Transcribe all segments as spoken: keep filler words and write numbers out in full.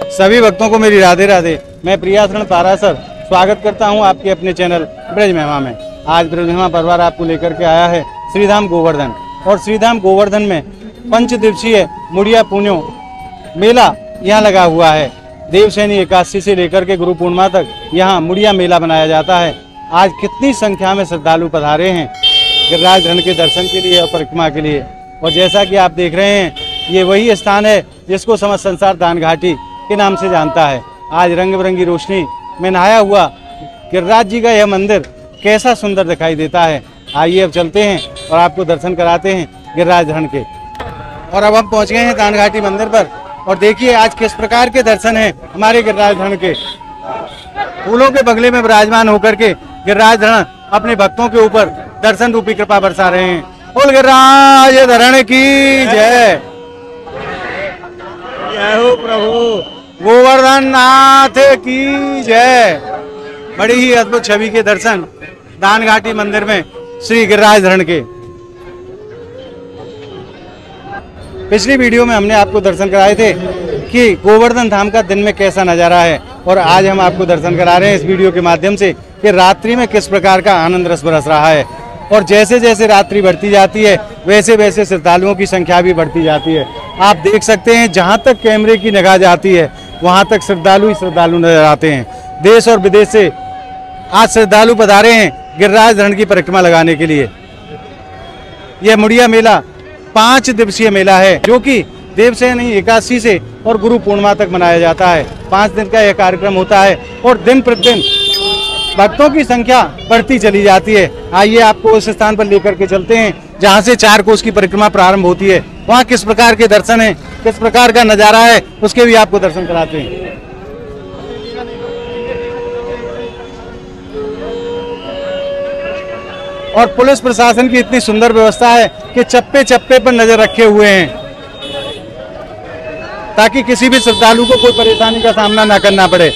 सभी भक्तों को मेरी राधे राधे। मैं प्रियाशरण पारासर स्वागत करता हूं आपके अपने चैनल ब्रज महिमा में। आज ब्रज महिमा परिवार आपको लेकर के आया है श्रीधाम गोवर्धन। और श्रीधाम गोवर्धन में पंच दिवसीय मुड़िया पुण्यो मेला यहाँ लगा हुआ है। देवशैनी एकादशी से लेकर के गुरु पूर्णिमा तक यहाँ मुड़िया मेला बनाया जाता है। आज कितनी संख्या में श्रद्धालु पधारे हैं गिरिराज धरण के दर्शन के लिए और परिक्रमा के लिए। और जैसा कि आप देख रहे हैं, ये वही स्थान है जिसको समस्त संसार दान घाटी के नाम से जानता है। आज रंग बिरंगी रोशनी में नहाया हुआ गिरिराज जी का यह मंदिर कैसा सुंदर दिखाई देता है। आइए अब चलते हैं और आपको दर्शन कराते हैं गिरिराज धरण के। और अब हम पहुंच गए हैं दान घाटी मंदिर पर। और देखिए आज किस प्रकार के दर्शन हैं हमारे गिरिराज धरण के। फूलों के बगले में विराजमान होकर के गिरिराज धरण अपने भक्तों के ऊपर दर्शन रूपी कृपा बरसा रहे हैं। बोल गिरिराज धरण की जय। जय हो प्रभु गोवर्धन नाथ की जय। बड़ी ही अद्भुत छवि के दर्शन दान घाटी मंदिर में श्री गिरिराज धरण के। पिछली वीडियो में हमने आपको दर्शन कराए थे कि गोवर्धन धाम का दिन में कैसा नजारा है। और आज हम आपको दर्शन करा रहे हैं इस वीडियो के माध्यम से कि रात्रि में किस प्रकार का आनंद रस बरस रहा है। और जैसे जैसे रात्रि बढ़ती जाती है वैसे वैसे श्रद्धालुओं की संख्या भी बढ़ती जाती है। आप देख सकते हैं जहां तक कैमरे की निगाह जाती है वहां तक श्रद्धालु ही श्रद्धालु नजर आते हैं। देश और विदेश से आज श्रद्धालु पधारे हैं गिरिराज धरण की परिक्रमा लगाने के लिए। यह मुड़िया मेला पांच दिवसीय मेला है जो कि देवशैनी एकादशी से और गुरु पूर्णिमा तक मनाया जाता है। पांच दिन का यह कार्यक्रम होता है और दिन प्रतिदिन भक्तों की संख्या बढ़ती चली जाती है। आइए आपको उस स्थान पर लेकर के चलते हैं जहां से चार कोस की परिक्रमा प्रारंभ होती है। वहां किस प्रकार के दर्शन है, किस प्रकार का नजारा है, उसके भी आपको दर्शन कराते हैं। और पुलिस प्रशासन की इतनी सुंदर व्यवस्था है कि चप्पे चप्पे पर नजर रखे हुए हैं ताकि किसी भी श्रद्धालु को कोई परेशानी का सामना ना करना पड़े।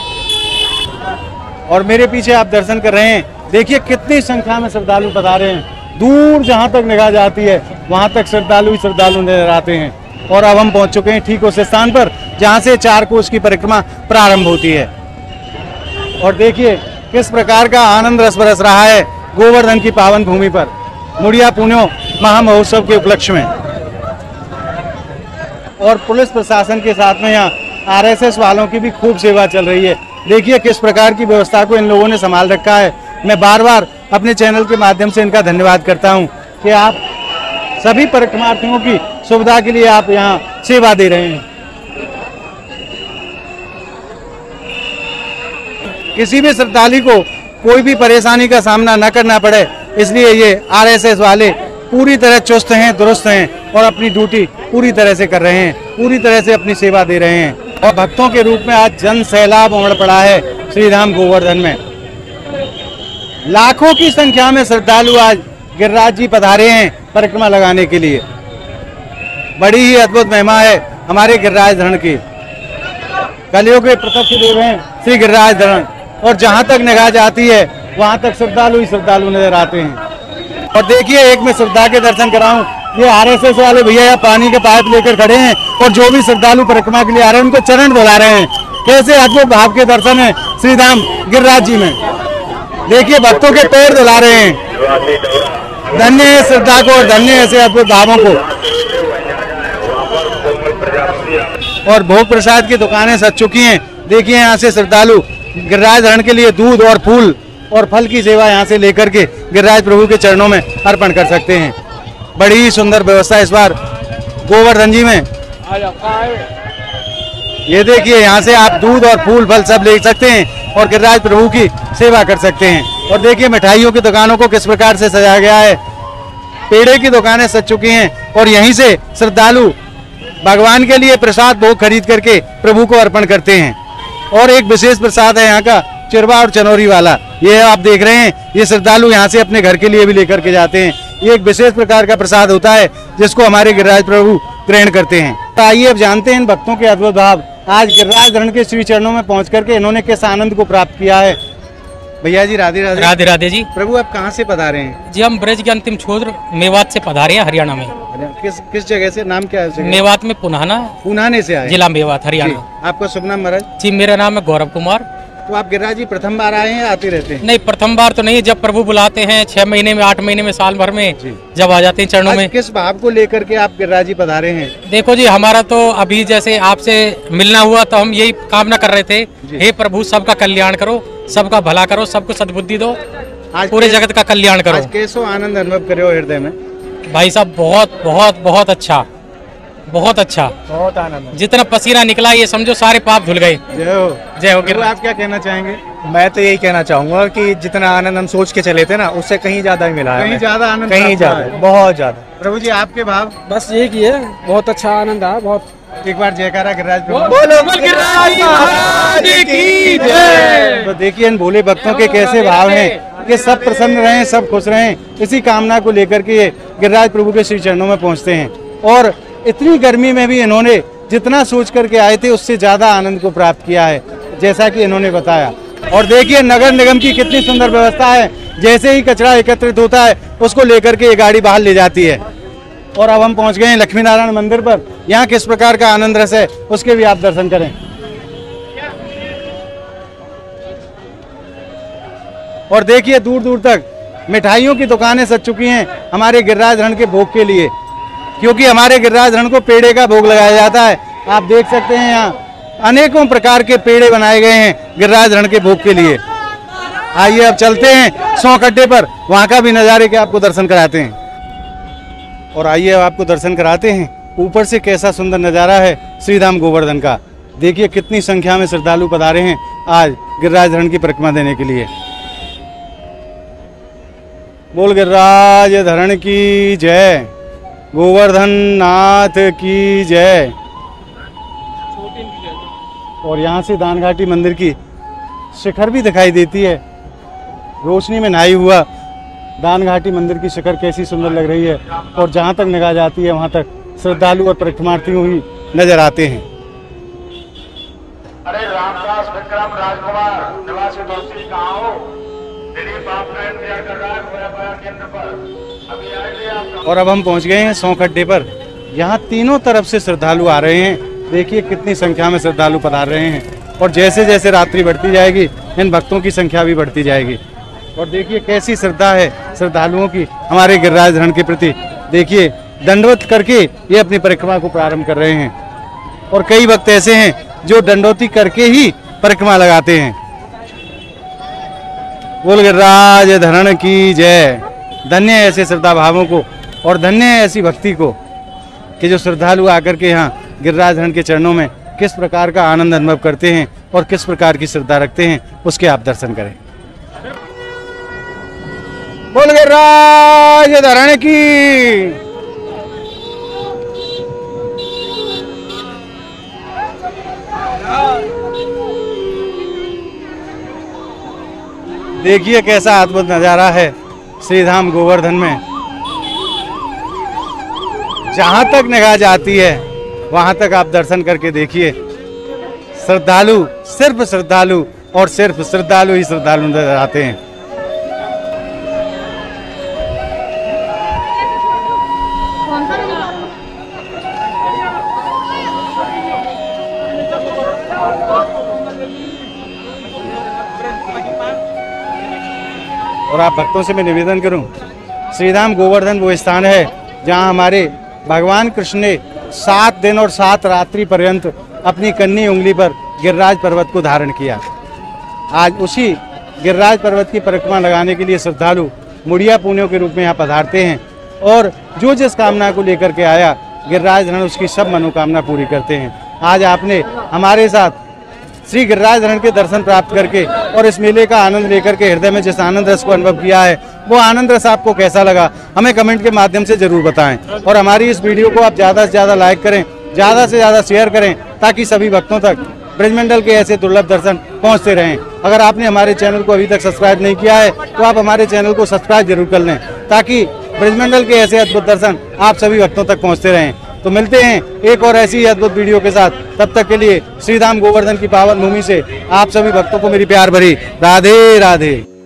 और मेरे पीछे आप दर्शन कर रहे हैं, देखिए कितनी संख्या में श्रद्धालु पधारे हैं। दूर जहां तक निगाह जाती है वहां तक श्रद्धालु ही श्रद्धालु नजर आते हैं। और अब हम पहुंच चुके हैं ठीक उस स्थान पर जहां से चार कोस की परिक्रमा प्रारंभ होती है। और देखिए किस प्रकार का आनंद रस बरस रहा है गोवर्धन की पावन भूमि पर मुड़िया पुण्यो महामहोत्सव के उपलक्ष्य में। और पुलिस प्रशासन के साथ में यहाँ आर एस एस वालों की भी खूब सेवा चल रही है। देखिए किस प्रकार की व्यवस्था को इन लोगों ने संभाल रखा है। मैं बार बार अपने चैनल के माध्यम से इनका धन्यवाद करता हूं कि आप सभी परिक्रमार्थियों की सुविधा के लिए आप यहां सेवा दे रहे हैं। किसी भी श्रद्धालु को कोई भी परेशानी का सामना न करना पड़े, इसलिए ये आर एस एस वाले पूरी तरह चुस्त हैं, दुरुस्त हैं और अपनी ड्यूटी पूरी तरह से कर रहे हैं, पूरी तरह से अपनी सेवा दे रहे हैं। और भक्तों के रूप में आज जन सैलाब उमड़ पड़ा है श्रीधाम गोवर्धन में। लाखों की संख्या में श्रद्धालु आज गिरिराज जी पधारे हैं परिक्रमा लगाने के लिए। बड़ी ही अद्भुत महिमा है हमारे गिरिराज धरण की। कलियुग के प्रत्यक्ष देव हैं श्री गिरिराज धरण। और जहां तक निगाह जाती है वहां तक श्रद्धालु ही श्रद्धालु नजर आते हैं। और देखिए एक मैं श्रद्धा के दर्शन कराऊं, ये आर एस एस वाले भैया यहाँ पानी के पाइप लेकर खड़े हैं और जो भी श्रद्धालु परिक्रमा के लिए आ रहे हैं उनको चरण धुला रहे हैं। कैसे अद्भुत भाव के दर्शन है श्रीधाम गिरिराज जी में। देखिए भक्तों के पैर धुला रहे हैं। धन्य है श्रद्धा को और धन्य ऐसे अद्भुत भावों को। और भोग प्रसाद की दुकानें सज चुकी हैं। देखिए यहाँ से श्रद्धालु गिरिराज धरण के लिए दूध और फूल और फल की सेवा यहाँ से लेकर के गिरिराज प्रभु के चरणों में अर्पण कर सकते हैं। बड़ी ही सुंदर व्यवस्था इस बार गोवर्धन जी में। ये देखिए यहाँ से आप दूध और फूल फल सब ले सकते हैं और गिरिराज प्रभु की सेवा कर सकते हैं। और देखिए मिठाइयों की दुकानों को किस प्रकार से सजाया गया है। पेड़े की दुकानें सज चुकी हैं और यहीं से श्रद्धालु भगवान के लिए प्रसाद भोग खरीद करके प्रभु को अर्पण करते हैं। और एक विशेष प्रसाद है यहाँ का चिरवा और चनौरी वाला। ये आप देख रहे हैं, ये श्रद्धालु यहाँ से अपने घर के लिए भी लेकर के जाते हैं। ये एक विशेष प्रकार का प्रसाद होता है जिसको हमारे गिरिराज प्रभु ग्रहण करते हैं। तो आइए अब जानते हैं इन भक्तों के अद्भुत भाव। आज गिरिराज धरण के श्री चरणों में पहुंच करके इन्होंने किस आनंद को प्राप्त किया है। भैया जी राधे राधे। राधे राधे जी। प्रभु आप कहाँ से पधारे हैं? जी हम ब्रज के अंतिम छोर मेवात से पधारे हैं, हरियाणा में। किस किस जगह से? नाम क्या है? मेवात में पुनाना, पुनाने से आए? जिला मेवात, हरियाणा। आपका शुभ नाम महाराज? जी मेरा नाम है गौरव कुमार। तो आप गिरिराज जी प्रथम बार आए हैं या आते रहते हैं? नहीं, प्रथम बार तो नहीं, जब प्रभु बुलाते हैं छह महीने में, आठ महीने में, साल भर में जब आ जाते हैं चरणों में। किस भाव को लेकर के आप गिरिराज जी पधारे हैं? देखो जी, हमारा तो अभी जैसे आपसे मिलना हुआ तो हम यही कामना कर रहे थे, हे प्रभु सबका कल्याण करो, सबका भला करो, सबको सद्बुद्धि दो, आज पूरे जगत का कल्याण करो। आज कैसो आनंद अनुभव करे हो हृदय में? भाई साहब बहुत बहुत बहुत अच्छा, बहुत अच्छा, बहुत आनंद। जितना पसीना निकला ये समझो सारे पाप धुल गए। जय हो, जय हो। गिरिराज आप क्या कहना चाहेंगे? मैं तो यही कहना चाहूंगा कि जितना आनंद हम सोच के चले थे ना, उससे कहीं ज्यादा ही मिला है। कहीं ज्यादा आनंद, कहीं ज्यादा, बहुत ज्यादा। प्रभु जी आपके भाव? बस ये की है, बहुत अच्छा आनंद आया। बहुत एक बार जयकारा गिरिराज प्रभु। बोलो गिरिराज महाराज की जय। तो देखिए इन भोले भक्तों के कैसे भाव हैं कि सब प्रसन्न रहें, सब खुश रहें, इसी कामना को लेकर के ये गिरिराज प्रभु के श्री चरणों में पहुंचते हैं। और इतनी गर्मी में भी इन्होंने जितना सोच करके आए थे उससे ज्यादा आनंद को प्राप्त किया है, जैसा कि इन्होंने बताया। और देखिए नगर निगम की कितनी सुंदर व्यवस्था है, जैसे ही कचरा एकत्रित होता है उसको लेकर के ये गाड़ी बाहर ले जाती है। और अब हम पहुंच गए हैं लक्ष्मी नारायण मंदिर पर। यहाँ किस प्रकार का आनंद रस है उसके भी आप दर्शन करें। और देखिए दूर दूर तक मिठाइयों की दुकानें सज चुकी हैं हमारे गिरिराज रण के भोग के लिए, क्योंकि हमारे गिरिराज रण को पेड़े का भोग लगाया जाता है। आप देख सकते हैं यहाँ अनेकों प्रकार के पेड़े बनाए गए हैं गिरिराज रण के भोग के लिए। आइए अब चलते हैं सौ खड्डे पर, वहाँ का भी नज़ारे के आपको दर्शन कराते हैं। और आइए अब आपको दर्शन कराते हैं ऊपर से कैसा सुंदर नज़ारा है श्रीधाम गोवर्धन का। देखिए कितनी संख्या में श्रद्धालु पधारे हैं आज गिरिराज रण की परिक्रमा देने के लिए। बोल गिरिराज धरण की जय, गोवर्धन नाथ की जय। और यहाँ से दान घाटी मंदिर की शिखर भी दिखाई देती है, रोशनी में नहाई हुआ दान घाटी मंदिर की शिखर कैसी सुंदर लग रही है। और जहाँ तक निगाह जाती है वहाँ तक श्रद्धालु और परिक्रमार्थी हुई नजर आते हैं। अरे रामदास विक्रम राजकुमार निवासी दोस्ती कहाँ हो? दिलीप आपका इंतजार कर रहा है गोयापाया केंद्र पर, अभी आएंगे आप। और अब हम पहुँच गए हैं सौ खड्डे पर। यहाँ तीनों तरफ से श्रद्धालु आ रहे हैं। देखिए कितनी संख्या में श्रद्धालु पधार रहे हैं। और जैसे जैसे रात्रि बढ़ती जाएगी इन भक्तों की संख्या भी बढ़ती जाएगी। और देखिए कैसी श्रद्धा है श्रद्धालुओं की हमारे गिरिराज रण के प्रति। देखिए दंडवत करके ये अपनी परिक्रमा को प्रारंभ कर रहे हैं। और कई भक्त ऐसे हैं जो दंडोती करके ही परिक्रमा लगाते हैं। बोल गिरिराज धरण की जय। धन्य है ऐसे श्रद्धा भावों को और धन्य है ऐसी भक्ति को कि जो श्रद्धालु आकर के यहाँ गिरिराज रण के चरणों में किस प्रकार का आनंद अनुभव करते हैं और किस प्रकार की श्रद्धा रखते हैं उसके आप दर्शन करें। बोल गिरिराज धरण की। देखिए कैसा अद्भुत नजारा है श्रीधाम गोवर्धन में। जहां तक निगाह जाती है वहां तक आप दर्शन करके देखिए। श्रद्धालु सिर्फ श्रद्धालु और सिर्फ श्रद्धालु ही श्रद्धालु नजर आते हैं। और आप भक्तों से मैं निवेदन करूं, श्रीधाम गोवर्धन वो स्थान है जहां हमारे भगवान कृष्ण ने सात दिन और सात रात्रि पर्यंत अपनी कन्नी उंगली पर गिरिराज पर्वत को धारण किया। आज उसी गिरिराज पर्वत की परिक्रमा लगाने के लिए श्रद्धालु मुड़िया पुण्यों के रूप में यहाँ पधारते हैं। और जो जिस कामना को लेकर के आया गिरिराज रण उसकी सब मनोकामना पूरी करते हैं। आज आपने हमारे साथ श्री गिरिराज रण के दर्शन प्राप्त करके और इस मेले का आनंद लेकर के हृदय में जिस आनंद रस को अनुभव किया है वो आनंद रस आपको कैसा लगा हमें कमेंट के माध्यम से जरूर बताएं। और हमारी इस वीडियो को आप ज़्यादा से ज़्यादा लाइक करें, ज़्यादा से ज़्यादा शेयर करें ताकि सभी भक्तों तक ब्रजमंडल के ऐसे दुर्लभ दर्शन पहुँचते रहें। अगर आपने हमारे चैनल को अभी तक सब्सक्राइब नहीं किया है तो आप हमारे चैनल को सब्सक्राइब जरूर कर लें ताकि ब्रजमंडल के ऐसे अद्भुत दर्शन आप सभी भक्तों तक पहुँचते रहें। तो मिलते हैं एक और ऐसी अद्भुत वीडियो के साथ। तब तक के लिए श्रीधाम गोवर्धन की पावन भूमि से आप सभी भक्तों को मेरी प्यार भरी राधे राधे।